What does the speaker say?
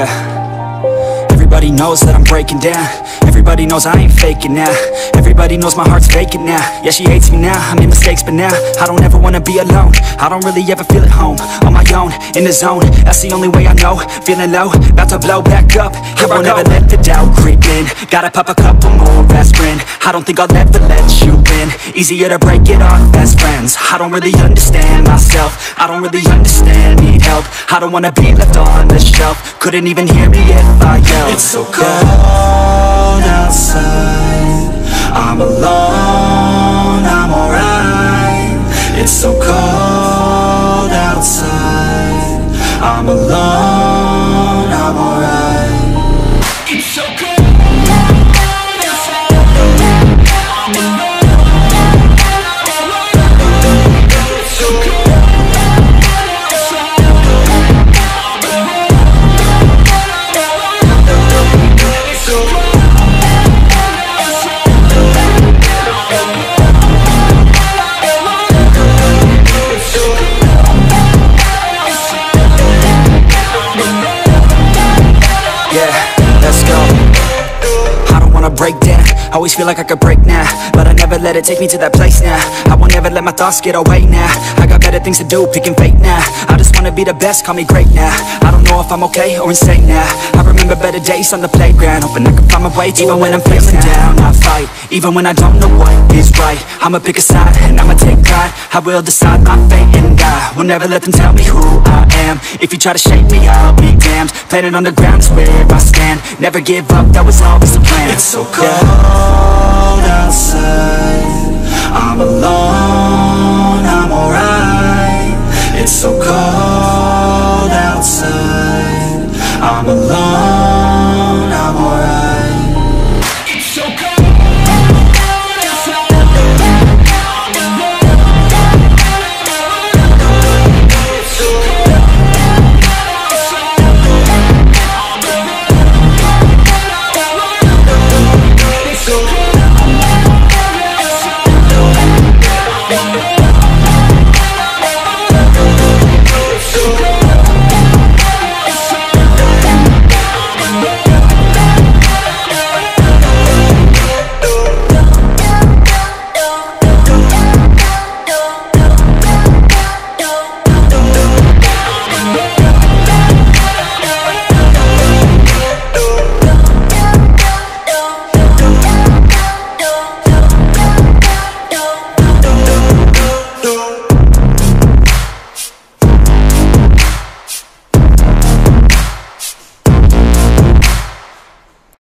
Yeah. Everybody knows that I'm breaking down. Everybody knows I ain't faking now. Everybody knows my heart's vacant now. Yeah, she hates me now, I made mistakes, but now I don't ever wanna be alone. I don't really ever feel at home. On my own, in the zone, that's the only way I know. Feeling low, about to blow back up. I won't ever let the doubt creep in. Gotta pop a couple more aspirin. I don't think I'll ever let you in. Easier to break it off best friends. I don't really understand myself. I don't really understand, need help. I don't wanna be left on the shelf. Couldn't even hear me if I yelled. It's so cold outside, I'm alone, I'm alright. It's so cold outside, I'm alone, I'm alright. It's so cold outside, I'm alone, it's so cold outside, I'm alone. Break down, always feel like I could break now, but I never let it take me to that place now. I won't ever let my thoughts get away now. I got better things to do, picking fate now. I just wanna be the best, call me great now. I don't know if I'm okay or insane now. I remember better days on the playground, hoping I can find my way even when I'm feeling down. I fight, even when I don't know what is right. I'ma pick a side, and I'ma take pride. I will decide my fate and die. Will never let them tell me who I am. If you try to shake me, I'll be damned. Planet on the ground is where I stand. Never give up, that was always the plan. It's so cold outside, I'm alone, I'm alright. It's so cold